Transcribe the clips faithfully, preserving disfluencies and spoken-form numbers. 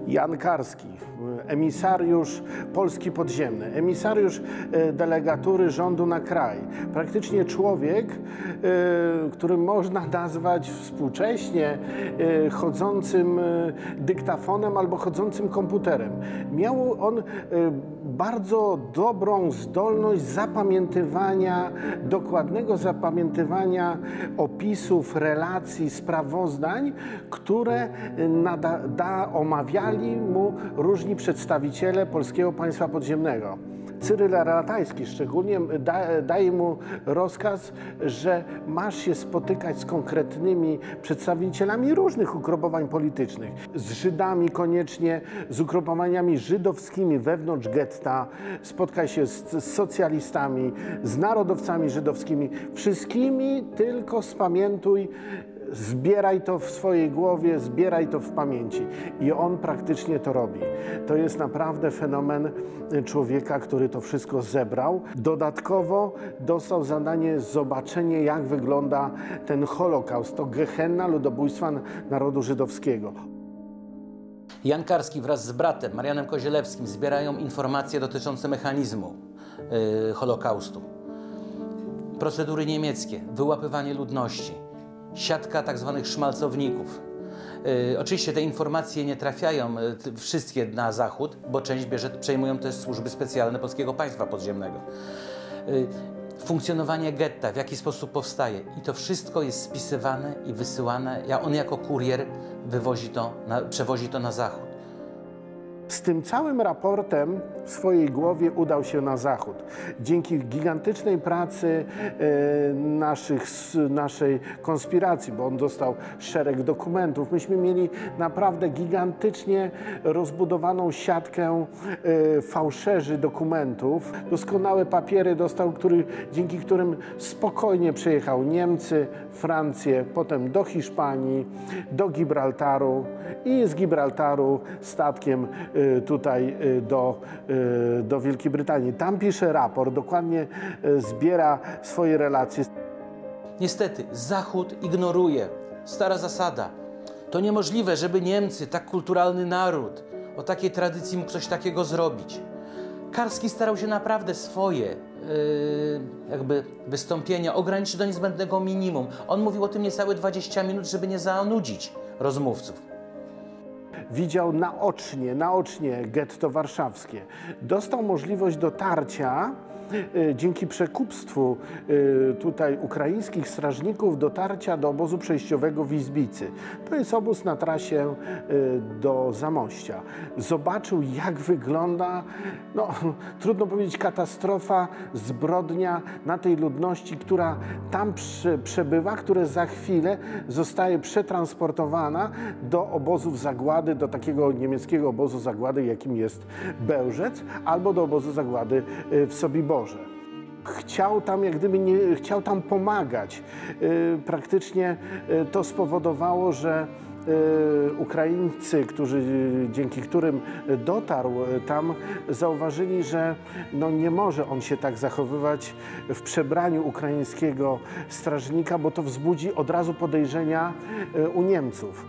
Jan Karski, emisariusz Polski Podziemnej, emisariusz delegatury rządu na kraj. Praktycznie człowiek, którym można nazwać współcześnie chodzącym dyktafonem albo chodzącym komputerem. Miał on bardzo dobrą zdolność zapamiętywania, dokładnego zapamiętywania opisów, relacji, sprawozdań, które nada, da, omawiali mu różni przedstawiciele Polskiego Państwa Podziemnego. Cyryl Ratajski szczególnie da, daje mu rozkaz, że masz się spotykać z konkretnymi przedstawicielami różnych ugrupowań politycznych. Z Żydami koniecznie, z ugrupowaniami żydowskimi wewnątrz getta, spotkaj się z, z socjalistami, z narodowcami żydowskimi. Wszystkimi tylko spamiętuj, zbieraj to w swojej głowie, zbieraj to w pamięci. I on praktycznie to robi. To jest naprawdę fenomen człowieka, który to wszystko zebrał. Dodatkowo dostał zadanie zobaczenie, jak wygląda ten Holokaust, to gehenna ludobójstwa narodu żydowskiego. Jan Karski wraz z bratem Marianem Kozielewskim zbierają informacje dotyczące mechanizmu yy, Holokaustu. Procedury niemieckie, wyłapywanie ludności, siatka tak zwanych szmalcowników. Yy, oczywiście te informacje nie trafiają yy, wszystkie na zachód, bo część bierze, przejmują też służby specjalne Polskiego Państwa Podziemnego. Yy, funkcjonowanie getta, w jaki sposób powstaje i to wszystko jest spisywane i wysyłane, a on jako kurier wywozi to, na, przewozi to na zachód. Z tym całym raportem w swojej głowie udał się na zachód. Dzięki gigantycznej pracy e, naszych, naszej konspiracji, bo on dostał szereg dokumentów. Myśmy mieli naprawdę gigantycznie rozbudowaną siatkę e, fałszerzy dokumentów. Doskonałe papiery dostał, który, dzięki którym spokojnie przejechał Niemcy, Francję, potem do Hiszpanii, do Gibraltaru i z Gibraltaru statkiem tutaj do, do Wielkiej Brytanii. Tam pisze raport, dokładnie zbiera swoje relacje. Niestety, Zachód ignoruje. Stara zasada. To niemożliwe, żeby Niemcy, tak kulturalny naród, o takiej tradycji mógł coś takiego zrobić. Karski starał się naprawdę swoje yy, jakby wystąpienia ograniczyć do niezbędnego minimum. On mówił o tym niecałe dwadzieścia minut, żeby nie zanudzić rozmówców. Widział naocznie, naocznie getto warszawskie. Dostał możliwość dotarcia y, dzięki przekupstwu y, tutaj ukraińskich strażników, dotarcia do obozu przejściowego w Izbicy. To jest obóz na trasie y, do Zamościa. Zobaczył, jak wygląda, no trudno powiedzieć, katastrofa, zbrodnia na tej ludności, która tam przy, przebywa, która za chwilę zostaje przetransportowana do obozów zagłady, do takiego niemieckiego obozu zagłady, jakim jest Bełżec, albo do obozu zagłady w Sobiborze. Chciał tam, jak gdyby nie, chciał tam pomagać. Praktycznie to spowodowało, że Ukraińcy, którzy, dzięki którym dotarł tam, zauważyli, że no nie może on się tak zachowywać w przebraniu ukraińskiego strażnika, bo to wzbudzi od razu podejrzenia u Niemców.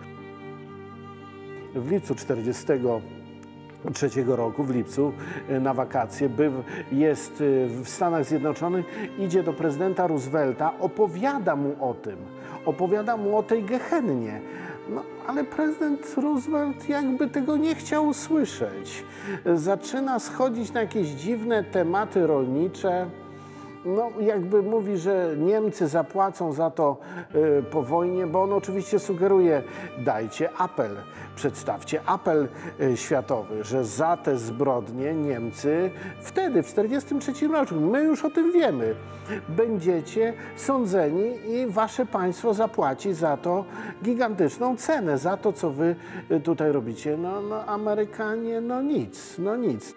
W lipcu czterdziestego trzeciego roku, w lipcu, na wakacje, był, jest w Stanach Zjednoczonych, idzie do prezydenta Roosevelta, opowiada mu o tym, opowiada mu o tej gehennie. No, ale prezydent Roosevelt jakby tego nie chciał usłyszeć. Zaczyna schodzić na jakieś dziwne tematy rolnicze. No, jakby mówi, że Niemcy zapłacą za to y, po wojnie, bo on oczywiście sugeruje, dajcie apel, przedstawcie apel y, światowy, że za te zbrodnie Niemcy wtedy, w tysiąc dziewięćset czterdziestym trzecim roku, my już o tym wiemy, będziecie sądzeni i wasze państwo zapłaci za to gigantyczną cenę, za to, co wy y, tutaj robicie. No, no Amerykanie, no nic, no nic.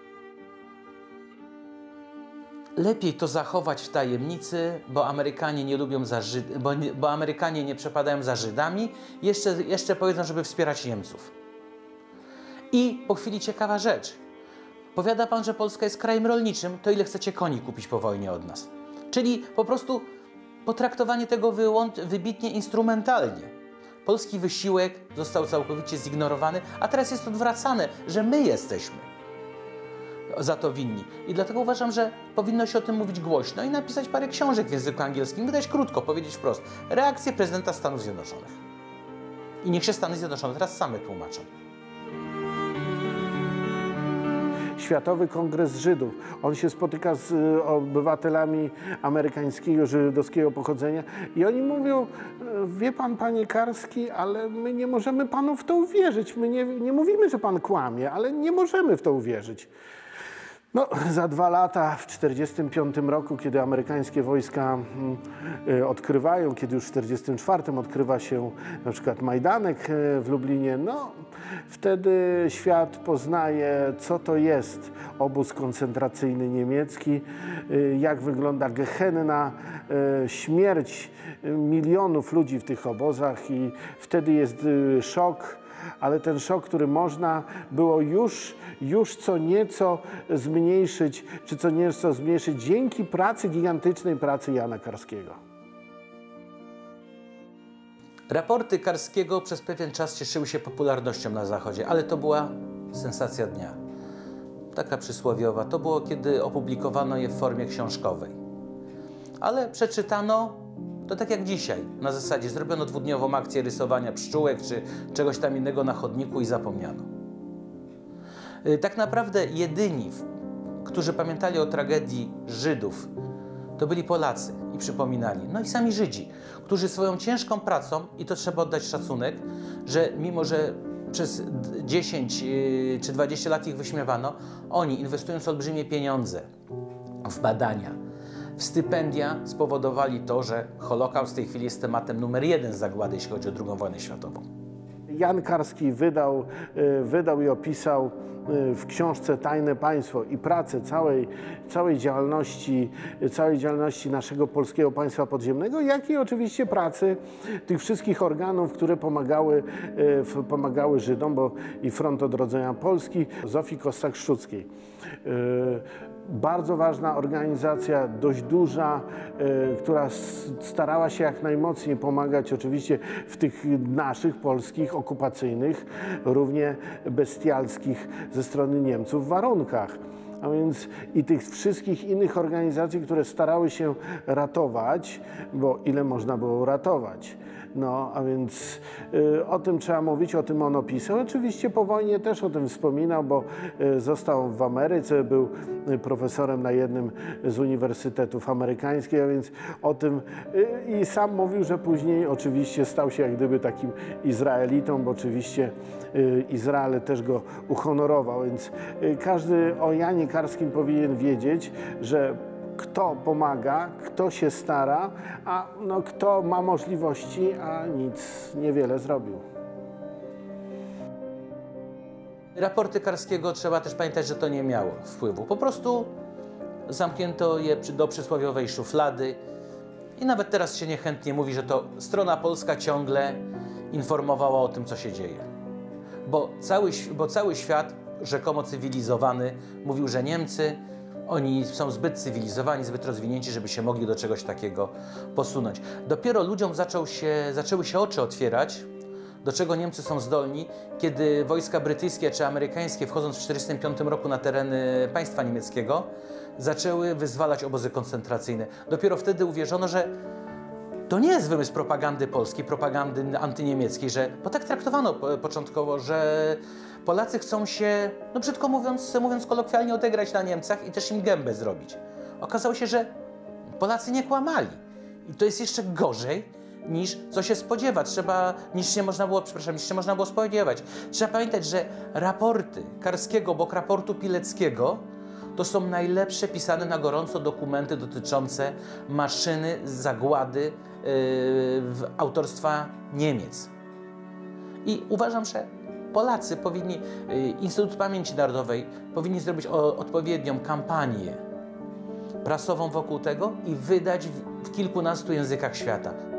Lepiej to zachować w tajemnicy, bo Amerykanie nie lubią za Żyd... bo, nie... bo Amerykanie nie przepadają za Żydami. Jeszcze, jeszcze powiedzą, żeby wspierać Niemców. I po chwili ciekawa rzecz. Powiada pan, że Polska jest krajem rolniczym, to ile chcecie koni kupić po wojnie od nas? Czyli po prostu potraktowanie tego wybitnie instrumentalnie. polski wysiłek został całkowicie zignorowany, a teraz jest odwracane, że my jesteśmy za to winni. I dlatego uważam, że powinno się o tym mówić głośno i napisać parę książek w języku angielskim, wydać krótko, powiedzieć wprost. Reakcje prezydenta Stanów Zjednoczonych. I niech się Stany Zjednoczone teraz same tłumaczą. Światowy Kongres Żydów. On się spotyka z obywatelami amerykańskiego, żydowskiego pochodzenia i oni mówią, wie pan, panie Karski, ale my nie możemy panu w to uwierzyć. My nie, nie mówimy, że pan kłamie, ale nie możemy w to uwierzyć. No, za dwa lata, w tysiąc dziewięćset czterdziestym piątym roku, kiedy amerykańskie wojska y, odkrywają, kiedy już w tysiąc dziewięćset czterdziestym czwartym odkrywa się na przykład Majdanek y, w Lublinie, no wtedy świat poznaje, co to jest obóz koncentracyjny niemiecki, y, jak wygląda gehenna, y, śmierć milionów ludzi w tych obozach i wtedy jest y, szok. Ale ten szok, który można było już, już co nieco zmniejszyć, czy co nieco zmniejszyć dzięki pracy, gigantycznej pracy Jana Karskiego. Raporty Karskiego przez pewien czas cieszyły się popularnością na Zachodzie, ale to była sensacja dnia. Taka przysłowiowa. To było, kiedy opublikowano je w formie książkowej. Ale przeczytano to tak jak dzisiaj, na zasadzie zrobiono dwudniową akcję rysowania pszczółek czy czegoś tam innego na chodniku i zapomniano. Tak naprawdę jedyni, którzy pamiętali o tragedii Żydów, to byli Polacy i przypominali. No i sami Żydzi, którzy swoją ciężką pracą, i to trzeba oddać szacunek, że mimo, że przez dziesięć czy dwadzieścia lat ich wyśmiewano, oni inwestując olbrzymie pieniądze w badania, w stypendia spowodowali to, że Holokaust w tej chwili jest tematem numer jeden zagłady, jeśli chodzi o drugą wojnę światową. Jan Karski wydał, wydał i opisał w książce Tajne Państwo i pracę całej, całej, działalności, całej działalności naszego polskiego państwa podziemnego, jak i oczywiście pracy tych wszystkich organów, które pomagały, pomagały Żydom, bo i Front Odrodzenia Polski, Zofii Kossak-Szczuckiej. Bardzo ważna organizacja, dość duża, y, która starała się jak najmocniej pomagać oczywiście w tych naszych polskich, okupacyjnych, równie bestialskich ze strony Niemców warunkach. A więc i tych wszystkich innych organizacji, które starały się ratować, bo ile można było uratować. No, a więc y, o tym trzeba mówić, o tym on opisał. Oczywiście po wojnie też o tym wspominał, bo y, został w Ameryce, był y, profesorem na jednym z uniwersytetów amerykańskich, a więc o tym y, i sam mówił, że później oczywiście stał się jak gdyby takim Izraelitą, bo oczywiście y, Izrael też go uhonorował, więc y, każdy o Janie Karskim powinien wiedzieć, że kto pomaga, kto się stara, a no, kto ma możliwości, a nic niewiele zrobił. Raporty Karskiego, trzeba też pamiętać, że to nie miało wpływu. Po prostu zamknięto je do przysłowiowej szuflady i nawet teraz się niechętnie mówi, że to strona polska ciągle informowała o tym, co się dzieje. Bo cały, bo cały świat, rzekomo cywilizowany, mówił, że Niemcy oni są zbyt cywilizowani, zbyt rozwinięci, żeby się mogli do czegoś takiego posunąć. Dopiero ludziom zaczął się, zaczęły się oczy otwierać, do czego Niemcy są zdolni, kiedy wojska brytyjskie czy amerykańskie, wchodząc w tysiąc dziewięćset czterdziestym piątym roku na tereny państwa niemieckiego, zaczęły wyzwalać obozy koncentracyjne. Dopiero wtedy uwierzono, że to nie jest wymysł propagandy polskiej, propagandy antyniemieckiej, że, bo tak traktowano początkowo, że Polacy chcą się, no brzydko mówiąc, mówiąc kolokwialnie, odegrać na Niemcach i też im gębę zrobić. Okazało się, że Polacy nie kłamali. I to jest jeszcze gorzej, niż co się spodziewać. Trzeba, niż się można było, przepraszam, niż się można było spodziewać. Trzeba pamiętać, że raporty Karskiego obok raportu Pileckiego to są najlepsze pisane na gorąco dokumenty dotyczące maszyny zagłady yy, w autorstwa Niemiec. I uważam, że Polacy powinni, Instytut Pamięci Narodowej powinni zrobić o, odpowiednią kampanię prasową wokół tego i wydać w, w kilkunastu językach świata.